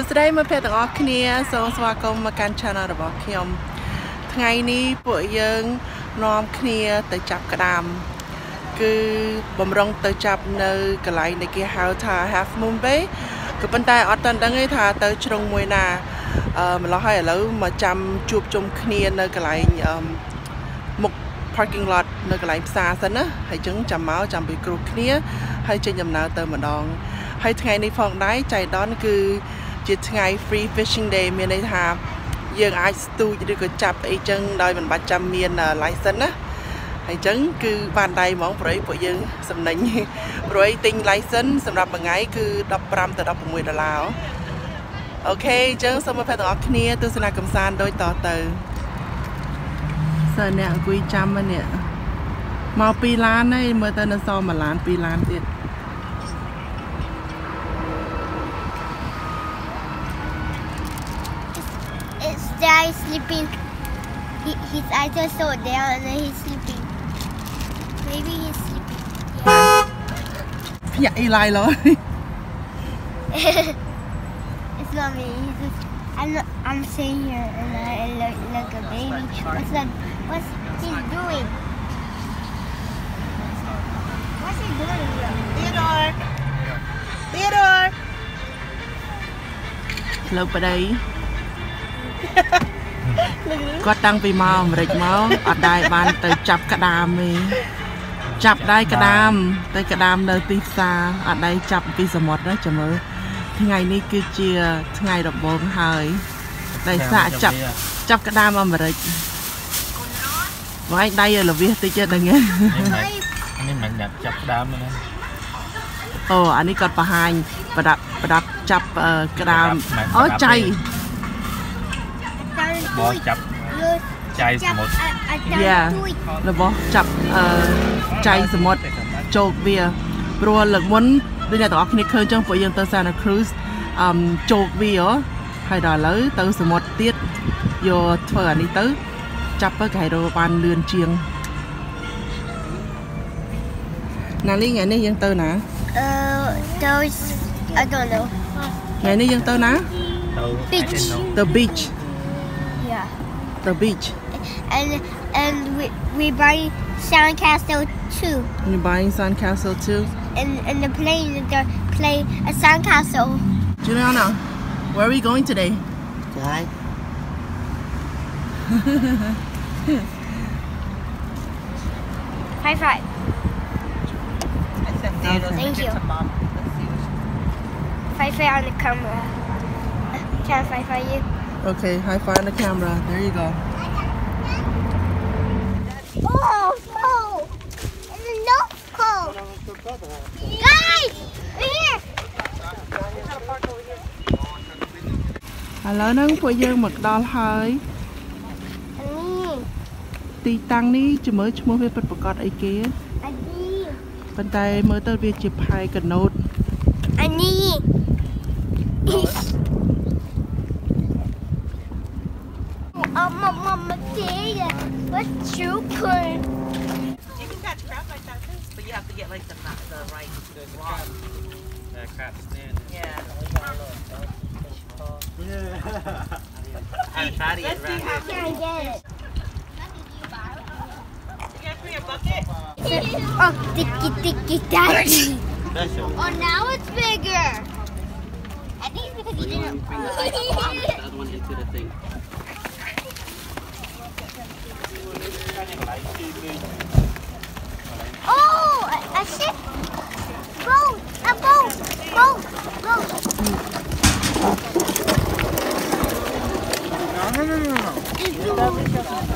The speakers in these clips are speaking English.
ស្ដីមកពេលទាំងអស់គ្នាសូមស្វាគមន៍មកកាន់ channel របស់ខ្ញុំថ្ងៃនេះពួកយើងនាំគ្នាទៅចាប់ក្តាមគឺបំរុងទៅចាប់នៅកន្លែងដែលគេហៅថា Half Moon Bay ក៏ប៉ុន្តែអត់ទាន់ដឹងទេថាទៅជ្រុងមួយណាម្ល៉េះហើយឥឡូវមកចាំជួបជុំគ្នានៅកន្លែងមុខ parking lot នៅកន្លែងផ្សារសិនណាហើយចឹងចាំមកចាំពីគ្រប់គ្នាហើយចេញដំណើរទៅម្ដងហើយថ្ងៃនេះផងដែរចៃដន្យគឺជាថ្ងៃ free fishing day មានន័យថាយើងអាចស្ទូចឬក៏ចាប់អីចឹងដោយមិនបាច់ចាំមាន license ណាហើយចឹងគឺបានដៃហ្មងព្រោះពួកយើងសំណាញ់ព្រោះទិញ license សម្រាប់មួយថ្ងៃគឺ$15 ទៅ$16អូខេចឹងសូមមកទាំងអស់គ្នាទស្សនាកម្សាន្តដូចតទៅសិនអ្នកអង្គុយចាំនេះមក2ឡានហើយមើលទៅនៅសល់1ឡាន2ឡានទៀត Dad is sleeping. His eyes are so down and then he's sleeping. Maybe he's sleeping. Yeah, Eli, It's not me. I'm sitting here and I look like a baby. What's he doing? What's he doing? Theodore. Theodore. Hello, buddy. គាត់តាំងពីមកអាមេរិកមកអត់ដែរបានទៅចាប់ក្តាមទេចាប់ដែរក្តាមទៅក្តាមនៅទីផ្សារអត់ដែរចាប់ពីសមុទ្រណាចាំមើលថ្ងៃនេះគឺជាថ្ងៃដំបូងហើយដែលសាកចាប់ក្តាមអាមេរិកបងឯងដៃលវាសតិចទេហ្នឹងនេះមិនដាក់ចាប់ក្តាមទេអូអានេះគាត់បង្ហាញប្រដាប់ចាប់ក្តាមអូចៃបោះចាប់ចៃសមុទ្ររបស់ចាប់ចៃសមុទ្រជោគវាព្រោះលើកមុនដូចអ្នកទាំងអស់គ្នាឃើញចឹងពួកយើងទៅ Santa Cruz ជោគវាហើយដល់ឥឡូវទៅសមុទ្រទៀតយកធ្វើអានេះទៅចាប់ទៅគេរកបានលឿនជាងណាលីថ្ងៃនេះយើងទៅណា those I don't know ថ្ងៃនេះយើងទៅណា The beach Yeah. The beach. And we buy sandcastle too. You're buying sandcastle too? And the plane play a sandcastle. Juliana, where are we going today? Hi. High five. Thank you. High five on the camera. Can I high five you? Okay, high five on the camera. There you go. Oh, no! It's a nose hole. Guys, we're here. ឥឡូវហ្នឹងពួកយើងមកដល់ហើយទីតាំងនេះជំរឿឈ្មោះវាពិតប្រាកដអីគេប៉ុន្តែមើលទៅវាជាផែកណូតអានេះ Mama, Dada, what's your point? You can catch crab like that too, but you have to get like the right rod. That crab stand. Yeah. I'm trying to get around here. I can't get it. You guys bring a bucket? Oh, ticky, daddy. Special. Oh, now it's bigger. I think it's because you didn't. Bring the other one into the thing. Oh, a ship! Boat! A boat! Boat! No.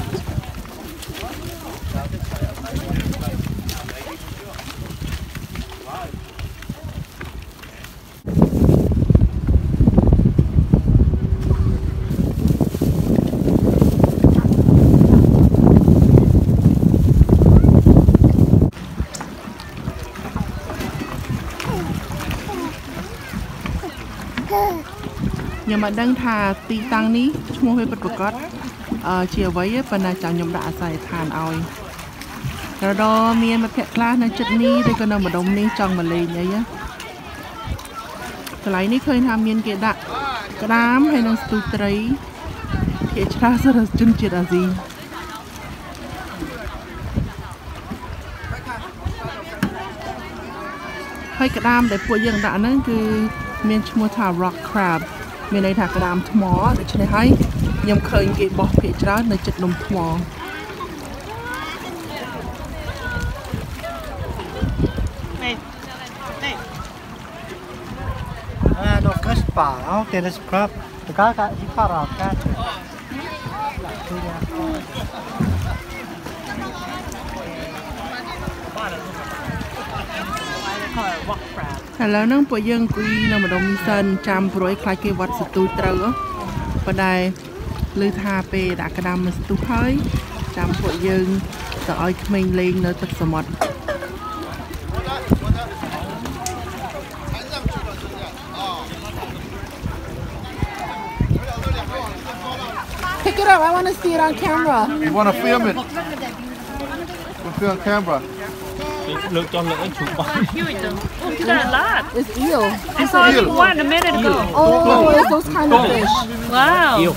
ខ្ញុំមិនដឹងថាទីតាំងនេះឈ្មោះវាពិតប្រាកដជាអ្វីប៉ុន្តែចាំខ្ញុំដាក់អាស័យដ្ឋានឲ្យរដមានមិត្តភក្តិខ្លះនៅចិត្តនេះឬក៏នៅម្ដុំនេះចង់មកលេងអីកន្លែងនេះឃើញថាមានគេដាក់ក្តាមហើយនឹងស្ទូចត្រីភាគច្រើនសម្រាប់ជនជាតិអាស៊ីហើយក្តាមដែលពួកយើងដាក់ហ្នឹងគឺមានឈ្មោះថា rock crab មានន័យថាក្តាមថ្មដូច្នេះហើយខ្ញុំឃើញគេបោះភាគច្រើននៅជិតនំថ្ម No kustbar, det är skrap. Det går i para kanske. ឥឡូវហ្នឹងពួកយើងអង្គុយនៅម្ដុំសិនចាំព្រួយខ្លាចគេវត្តសទូចត្រូវប៉ុន្តែឮថាពេលដាក់ក្តាមមកស្ទុះហើយចាំពួកយើងទៅឲ្យក្មេងលេងនៅទឹកសមុទ្រ Pick it up. I want to see it on camera. You want to film it? We'll film on camera. Look, John, look into it. Oh, you got a lot. It's eel. I saw one a minute ago. Oh, it's those kind of fish. Wow. Eel.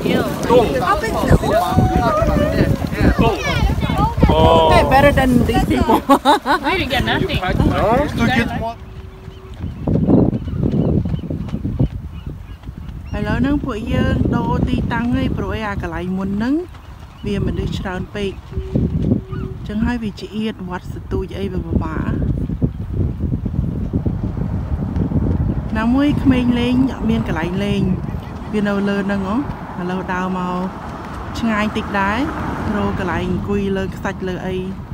Okay, better than these people. We didn't get nothing. Still get more. ឥឡូវហ្នឹងពួកយើងដូរទីតាំងហើយព្រោះអាកន្លែងមុនហ្នឹងវាមនុស្សច្រើនពេកអញ្ចឹងហើយវាជាអៀតវត្តសទូចអីវាពិបាកណាមួយក្មេងលេងអត់មានកន្លែងលេងវានៅលើហ្នឹងឥឡូវដើរមកឆ្ងាយតិចដែររកកន្លែងអង្គុយលើខ្សាច់លើអី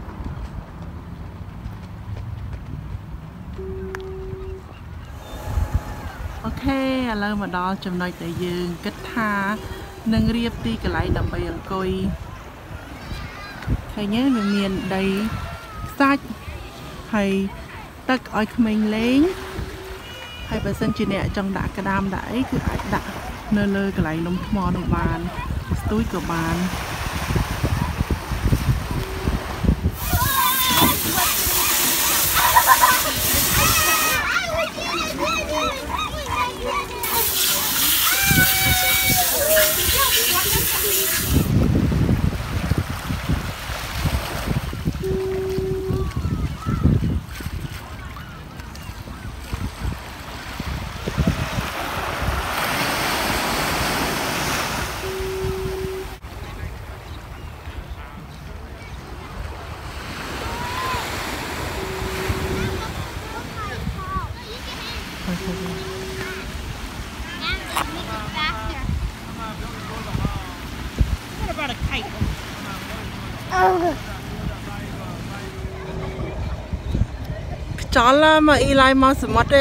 អូខេឥឡូវមកដល់ចំណុចដែលយើងគិតថានឹងរៀបទីកន្លែងដើម្បីអង្គុយឃើញទេវាមានដីខ្សាច់ហើយទឹកឲ្យក្មេងលេងហើយបើសិនជាអ្នកចង់ដាក់ក្តាមដាក់អីគឺអាចដាក់នៅលើកន្លែងនំថ្មនោះបានស្ទួយក៏បាន What about a kite? ខ្យល់មកអ៊ីឡាយមកសមុទ្រទេ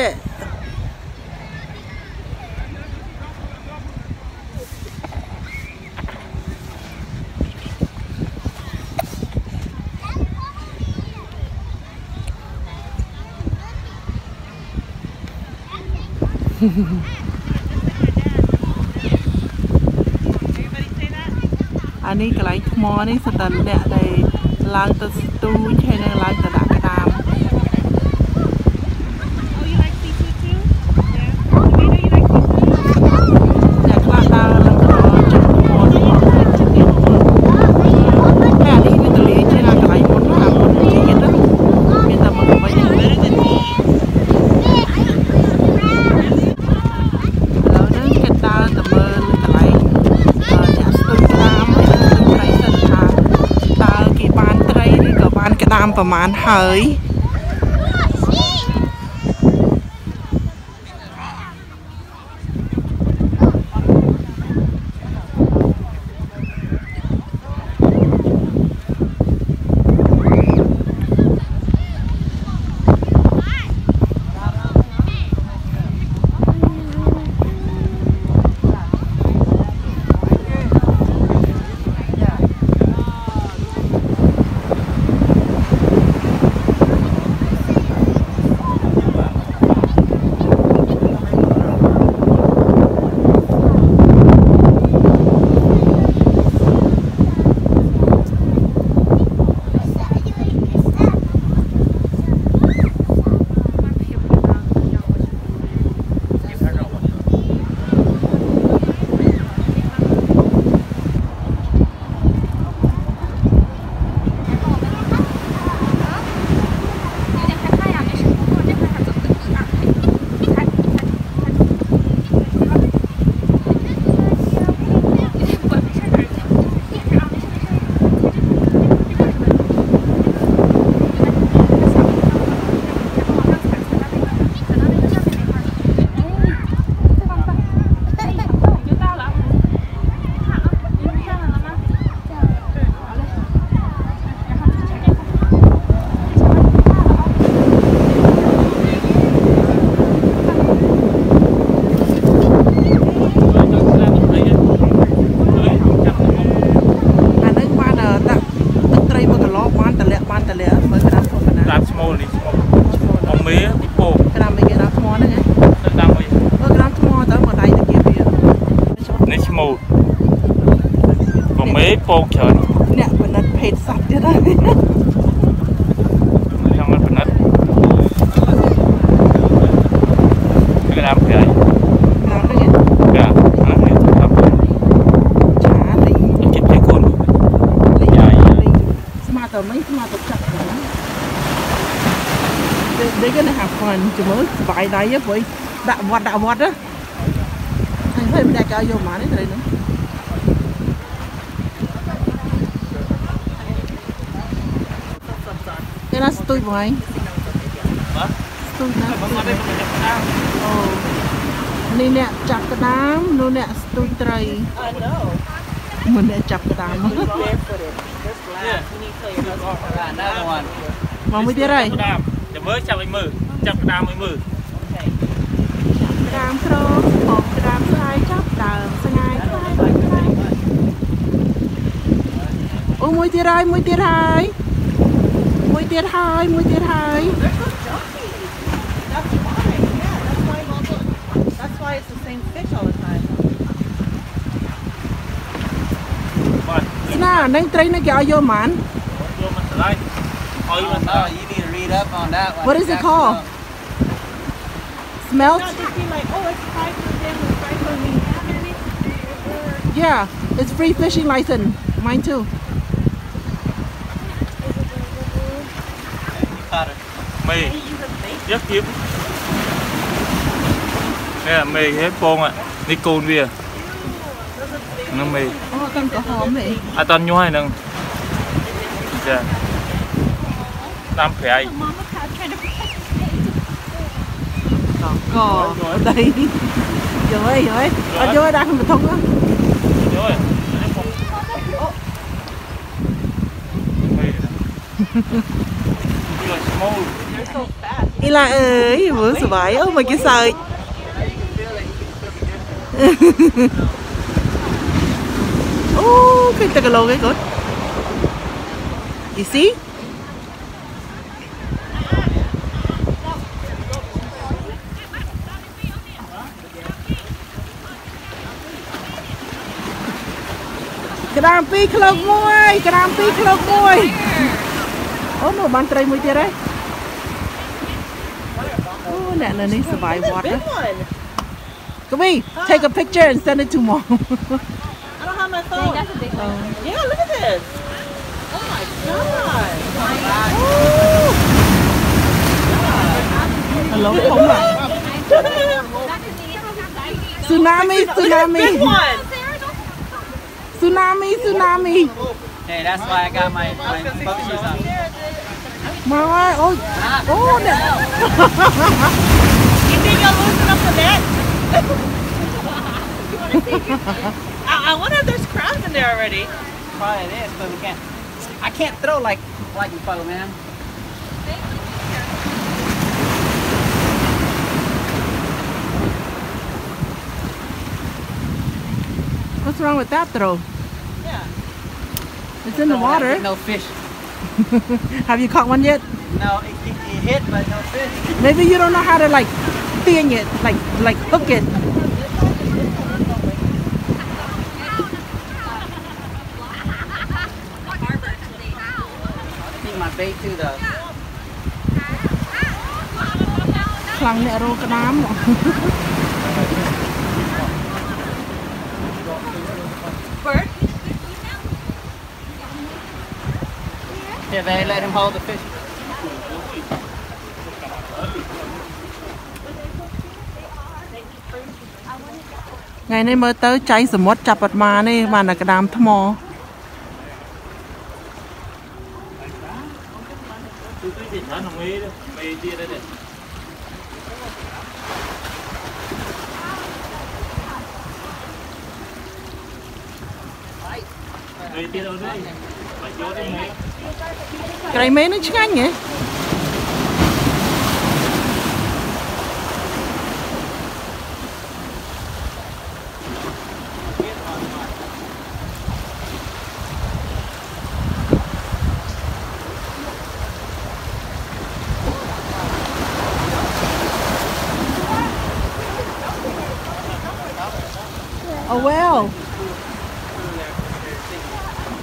អានេះកន្លែងថ្មនេះសិតតែអ្នកដែលឡើងទៅស្ទូចហើយនឹងឡើងទៅដាក់ក្តាម Oh, you like seafood too? Yeah. Amanda, you like seafood? អ្នកខ្លះដើរឡើងទៅដល់ជិតថ្មនោះតែអានេះវាទលាយជាងកន្លែងមុនណាមុនជាទៀតហ្នឹងមានតែមកវិញឥឡូវហ្នឹងគេដើរទៅមើលកន្លែងចាក់ស្ទូចក្តាមហើយនឹងស្ទូចត្រីសិនថាតើគេបានត្រីឬក៏បានក្តាមប្រមាណហើយ ឥ hết bông trời nè vẫn là phết sạch thế đấy trong nó vẫn cái làm cái này làm đấy cả nó này làm chả lý chụp cái côn lý lý smart tao mấy smart tao chặt they're gonna have fun chúng mới vài đây á với đạo vọt á anh phải đặt cho vô mà đấy rồi nữa cái đó tôi của anh tôi đóนี่เนี่ยจับกระดามนู่นเนี่ยสตูไตรมันเนี่ยจับกระดามมองไม่ได้ไรจะmới chạm anh mừ chạm cái đam anh mừ กระดามโครหอมกระดามทรายจับดาวสงายโอ้มวยตีไรมวยตีไรมวยตีไรมวยตีไร That's why it's the same fish all the time. น่านั่งไตรนั่งแกเอาโยมัน vô mình lại ôi mình You need to read up on that one. What is it called? Smelt? Not just be like, oh, it's fried for them, it's fried for me. Yeah, it's free fishing license. Mine too. mì rất kiếm đây là mì hết bông ạ đi côn bia nó mì Oh, con có hòm vậy. à toàn nhoi nè dạ làm phải Mama tried to protect Cò ở đây. Rồi. Ở chỗ đang không thông á. rồi Ila ơi, vừa sửa bài ơ mà cái sợi. Oh, cái tao lô cái cốt. You see? Cái đam pi khlock môi, cái đam pi khlock môi. Ô nó bán trai môi tiệt đấy. Ô nè nè ní survive water. Come here, take a picture and send it to mom. I don't have my phone. That's a big one. Yeah, look at this. Oh my god. Hello không à? Tsunami. Big one. Tsunami. Hey, that's why I got my boat shoes on. Má ơi, ôi, ô nè. You think you'll loosen up the net? I wonder if there's crabs in there already. Probably it is, but we can't. I can't throw like you follow, man. What's wrong with that throw? Yeah. It's in the water. No fish. Have you caught one yet? No, it hit, but no fish. Maybe you don't know how to like thing it, like hook it. I think my bait too, though. ខ្លាំងអ្នករោក្តាម Bird? Yeah, they let him hold the fish. Ngày nay mới tới cháy sầm mốt chập bật mà này mà là cái đám thâm mò. Cái này mấy nó chứ anh nhỉ? Oh well.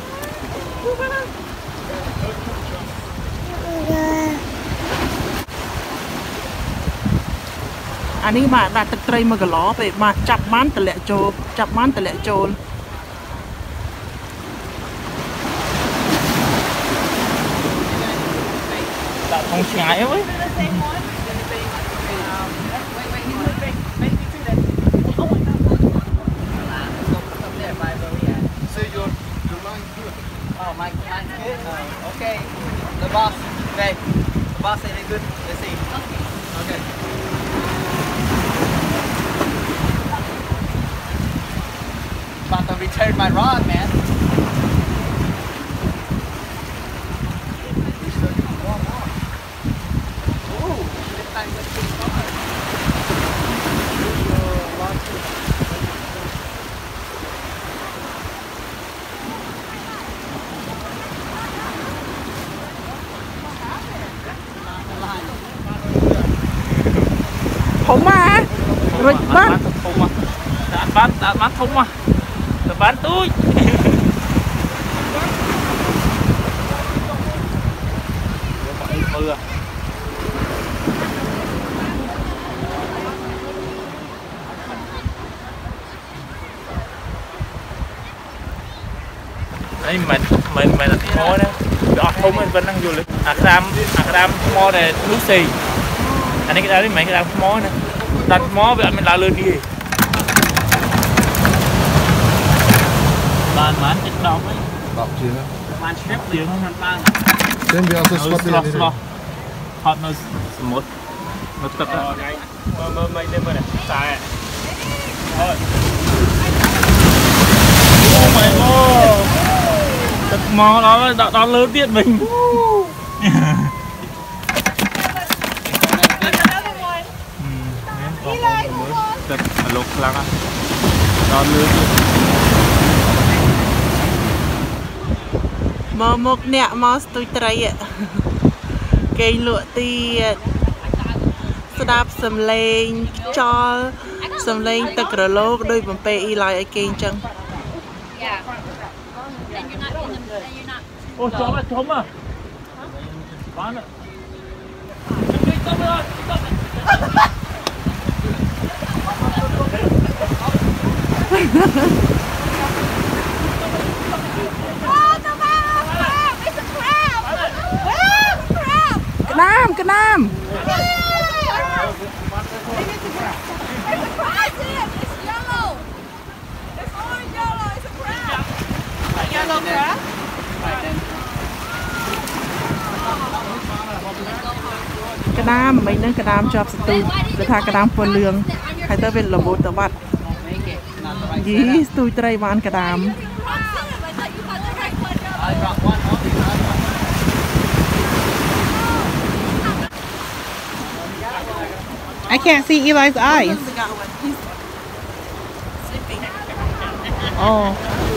anh ấy mà đặt tật tray mà cái ló về mà chặt mán tờ lẹ trộn chặt mán tờ lẹ trộn đã không ngại ấy Oh, my good. Okay. The boss. Okay. The boss said it good. Let's see. Okay. About to return my rod, man. Ooh, this time went too far. không mà rồi bán đã bán thông mà đã bán túi mưa ấy mình là mò đấy đó không mình vẫn đang du lịch Akram mò này núi xì anh ấy cái đó mấy cái đám mó này đặt mó vậy mình là lừa đi bàn mán chết đau ấy Bọc chưa? Man strip liền không hoàn toàn. Then we also spot the other. hot nó một tập đó mơ lên mơ này xài thôi oh my god tập mó đó lớn tiết mình tập lục lăng á đó lớn mà một nẹ mà tôi trai ạ cây lụa tiệt đạp sầm lên cho sầm lên tật cờ lô đôi bằng pe y lại ở kênh chân ô chó mày thấm à bán ạ cái nam cái đam mấy nơi cái đam chọc từ cái thà cái đam phun lương hay tới bên lồng bột tờ bát dí tôi trai bán cái đam I can't see Eli's eyes. Oh.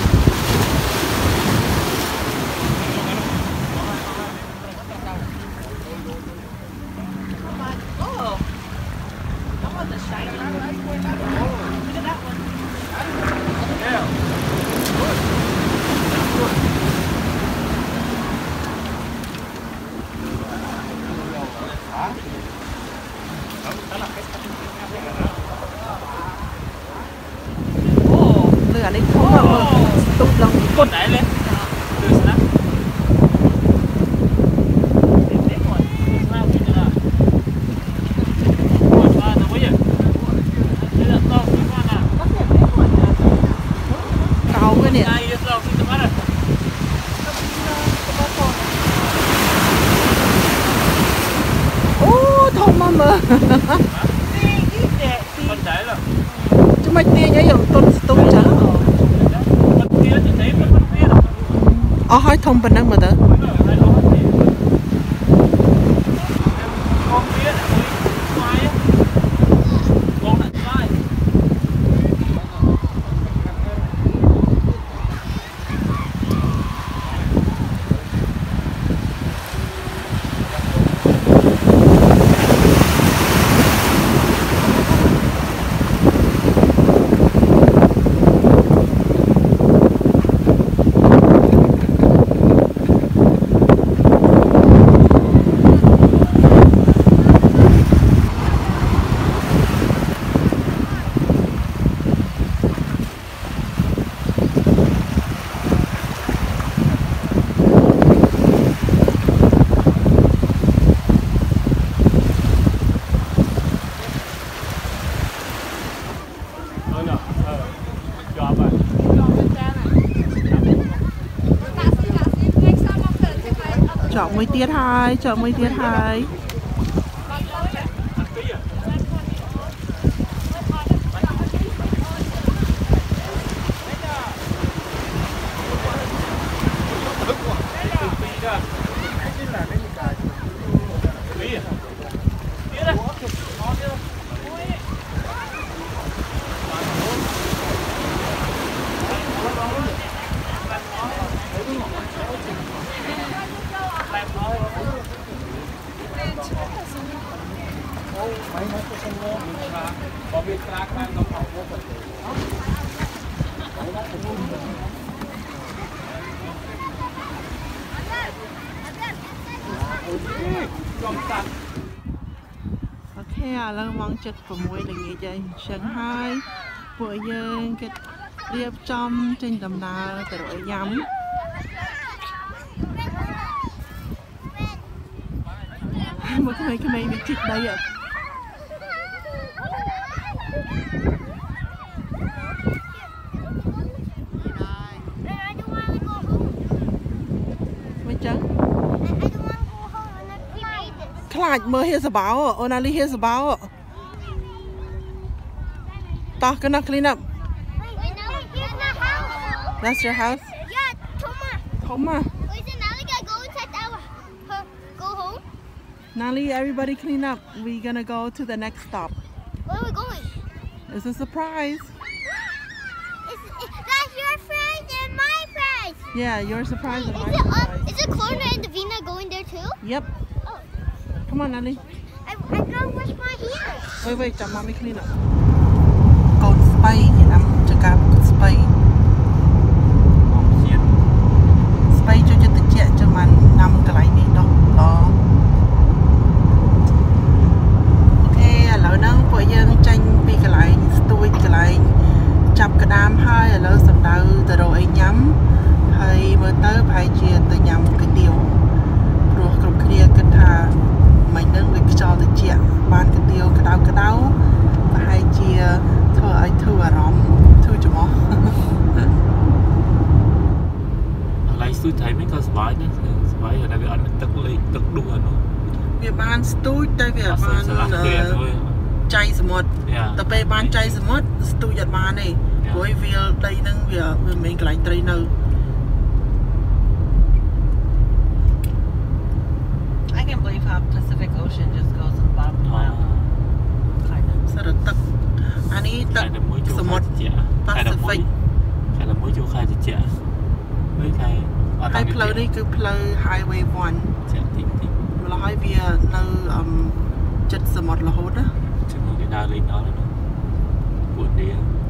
Lửa lên không mà tụt lắm con đẩy lên cao quá nè ô thông mà mơ con đẩy rồi chúng mày tia nhớ dùng tôn tôn chả hỏi thông bên năng mà đó chọn mới tiết hai chọn mới tiết haiโอเคแล้วมองจุดประมวยอย่างงี้ใจเชียงไฮ้พวกยังก็เรียบจอมจึงดำนาแต่เราย้ำเมื่อกี้ไม่มีจิตได้อะไม่จังขลาดเมื่อเฮสบาวโอนาลีเฮสบาวต่อกันนะ clean up That's your house Yeah, Toma. Toma Isn't Nali gonna go inside go home? Nali everybody clean up we're gonna go to the next stop Where are we going? It's a surprise That's your friend and my friend. Yeah your surprise and my surprise Is it Clona and Davina going there too? Yep Oh. Come on Nali I gotta wash my hands. Wait chậm mommy clean up Cột spay thì nằm cho cả spay Spay cho tự chạy cho mình nằm cái lại đi đâu đó Ok lỡ nâng bởi dân tranh bị cái lại tôi cái lại chập cái đám hai lỡ sầm đau từ đầu ấy nhắm hay mới tới phải chia từ nhắm cái điều rồi cục kia cái thà mình nâng việc cho tự chạy ban cái điều cái đau và hai chia thưa ai thưa à rõm thưa cho mó lại suy thấy mấy con sải nữa sải ở đây bị ăn tức lên tức đua nó việc ban stui đây việc ban chayสมุดแต่ไปบ้านใจสมุดสตูยัดมาเนี่ยโดยวิลได้นั่งวิลมีกลายเทรนเนอร์ I can't believe how Pacific Ocean just goes to the bottom of the mile. Kind of. สระตึกอันนี้ตึกสมุด Pacific ใครละมุ้ยจูใครจะเจ๋อไม่ใครให้เพลย์นี่คือเพลย์ Highway 1 เจ๋อติ๊กติ๊กเวลาให้เบียร์ในจุดสมุดละโหดนะถึงcái đa lên đó nữa buồn đi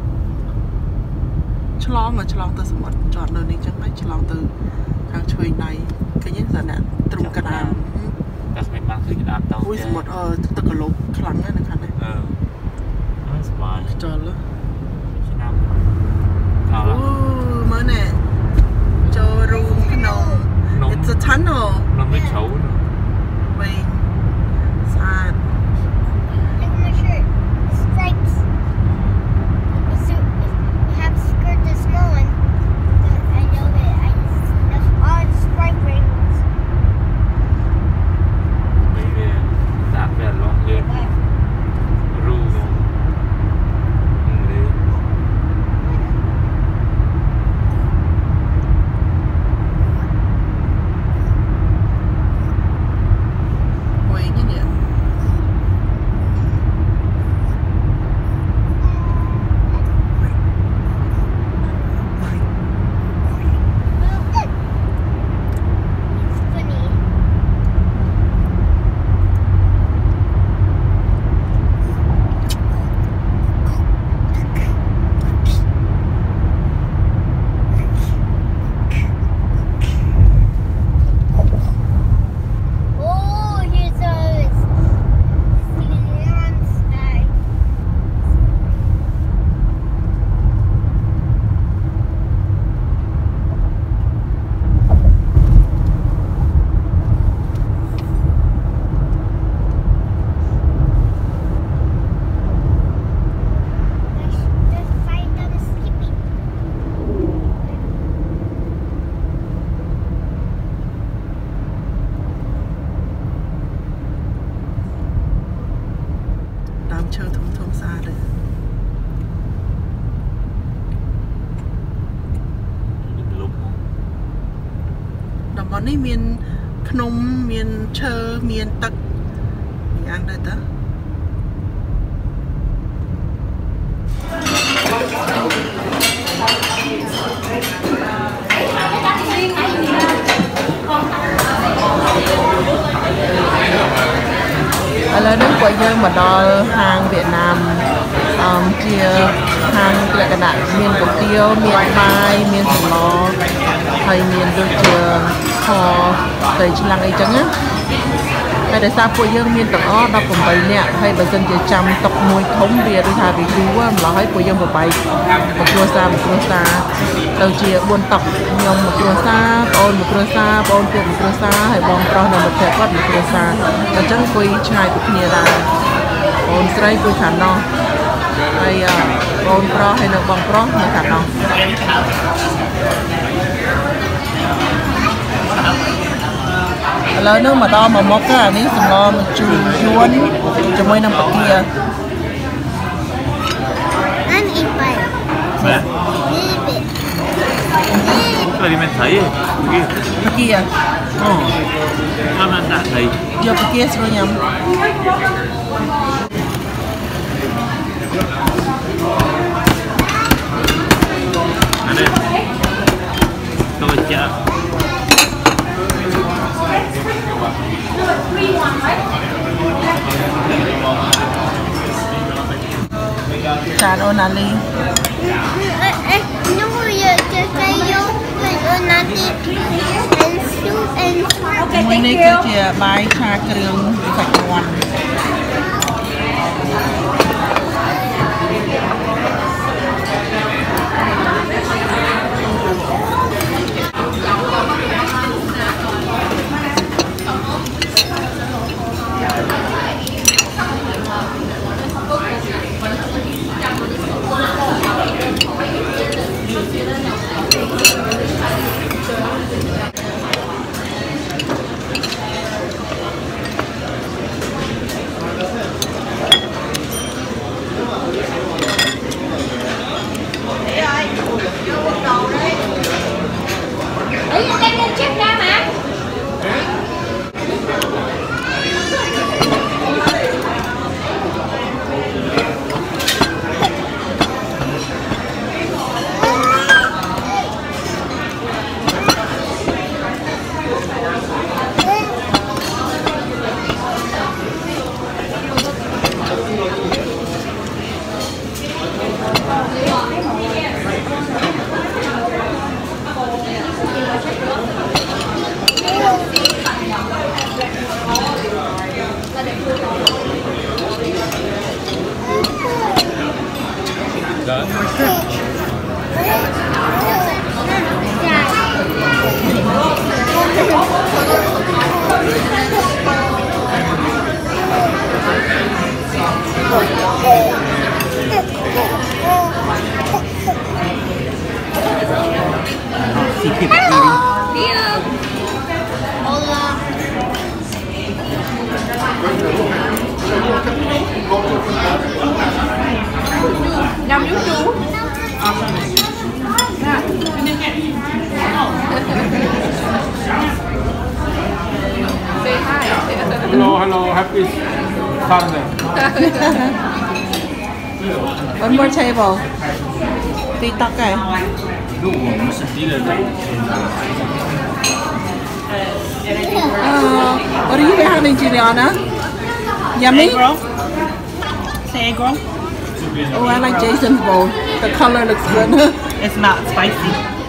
ฉลองเหรอฉลองตัวสมุดจอดเลยนี่จังไหมฉลองตัวทางช่วยในก็ยังสนะตรงกระดานแต่ไม่บางทีกระดานเตาอุ้ยสมุดตึกกระโหลกคลังนั่นนะคะเนี่ยสบายจอดแล้วชิน้ำเอาละเมื่อเนี่ยโจรูมขนม It's a tunnel น้ำไม่เฉาไปสะอาด Look at my shirt. Stripes. You have skirt this small one. I know that that's all stripe rings. ไม่เวียดาบแบบร้อนเลือดรูเลย Look តំបន់នេះមានភ្នំមានឈើមានទឹកយ៉ាងដែរតើឥឡូវនេះពួកយើងមកដល់ហាងវៀតណាមជាហាងលក្ខណៈមានគុយទាវមានបាយមានសម្លហើយមានដូចជាខត្រីឆ្លាំងអីចឹងណាហើយដោយសារពួកយើងមានទាំងអស់18នាក់ហើយបើសិនជាចាំតុមួយធំវាដូចថាវាយូរម្ល៉េះហើយពួកយើងប្របែកមួយគ្រួសារទៅជា4តុខ្ញុំមួយគ្រួសារបងមួយគ្រួសារបងទៀតមួយគ្រួសារហើយបងប្រុសនៅមិត្តភក្តិគាត់មួយគ្រួសារអញ្ចឹងអង្គុយឆ្ងាយពីគ្នាដែរបងស្រីអង្គុយខាងនោះហើយបងប្រុសហើយនៅបងប្រុសនៅខាងនោះឥឡូវនេះមកដល់មកមុខអានេះសម្លម្ជូរយួនជាមួយនឹងផ្កា Experimentai Pergi ya? Oh. Mana tak thấy. Dia pergi suruh nyam. Ada. Kalau cak. Chan onali.មួយនេះគឺជាបាយឆាគ្រឿងសាច់មាន់ Hello, happy Sunday. One more table. TikTok kìa. What are you having, Juliana? Yummy? Egg roll. Oh, I like Jason's bowl. The color looks good. It's not spicy.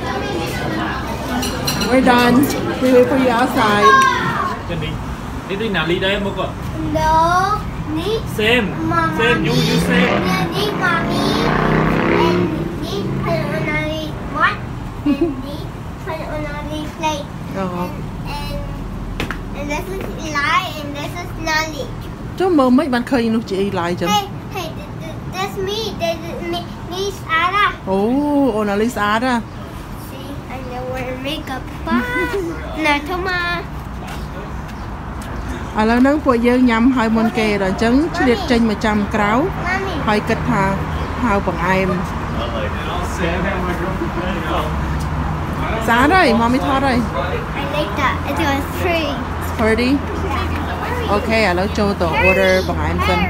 We're done. We wait for you outside. Đi đi nào ly đây em có. No, need Same. Same. You same. need mommy and need put on a what? And need put on a plate. And this is Eli and this is Nolly. Chứ mơ mấy bạn khơi lúc chị lại chứ. Hey, that's me. Me Sarah. Oh, Nolly Sarah. See, I know wear makeup. Nè, Thomas. ឥឡូវហ្នឹងពួកយើងញ៉ាំហើយមុនគេដល់អញ្ចឹងឆ្លៀតចេញមកចាំក្រៅហើយគិតថាហៅបង្អែម Giá đây, mommy thought đây. I like that. It was pretty. Pretty. Okay, I love cho the order bằng anh xin.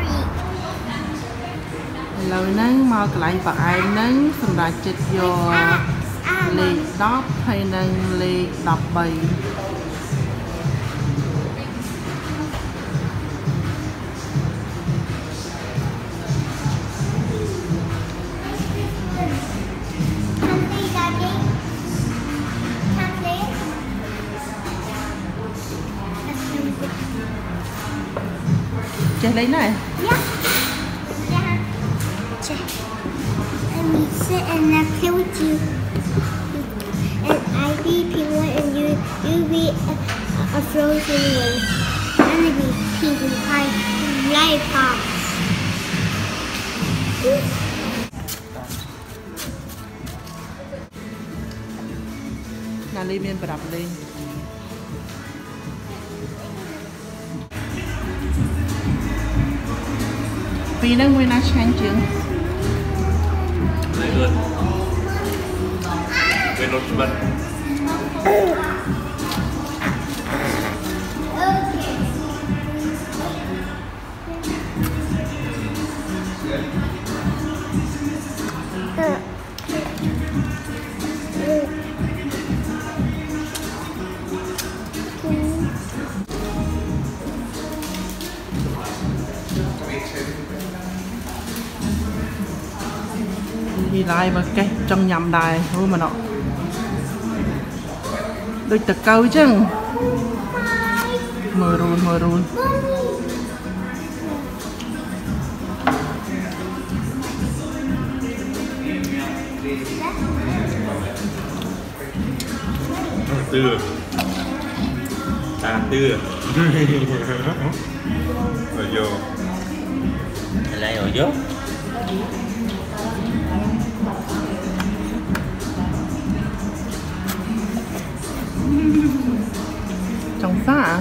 Lâu nâng mau cái lại bằng anh nâng xong ra chích vô lì đóp hay nâng lì đọc bầy. Chị lấy này. Yeah. Let me sit and play with you. And I be people and you be a frozen one. And I be pink and pie lollipops. Là ly miên bà đập lên. Vì nó nguyên là chanh chừng. Very good. Very not bad. Đi lại mà cái trong nhầm đài thôi mà nó đôi tật câu chứ mờ rùn Tưa tưa rồi vô lại rồi vô trong xã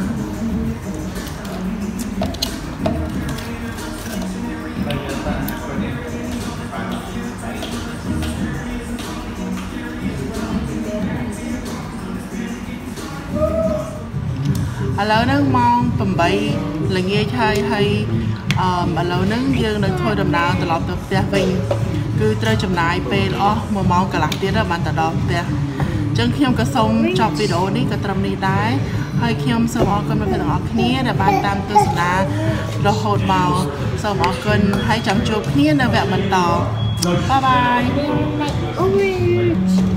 lâu nó mong tầm bậy là nghe chơi hay lâu nó dương được thôi đầm nào từ lọt từ phía mình cứ chơi chầm nái pe lo mà mong cả lạc tiết là bạn từ đó phía chân khi ông có xong chọc video này có trầm này đái hơi khi ông xong con phải được học kia để bạn tam tư là đồ hột màu xong con hãy chăm chụp kia để vẽ mình tỏ bye bye.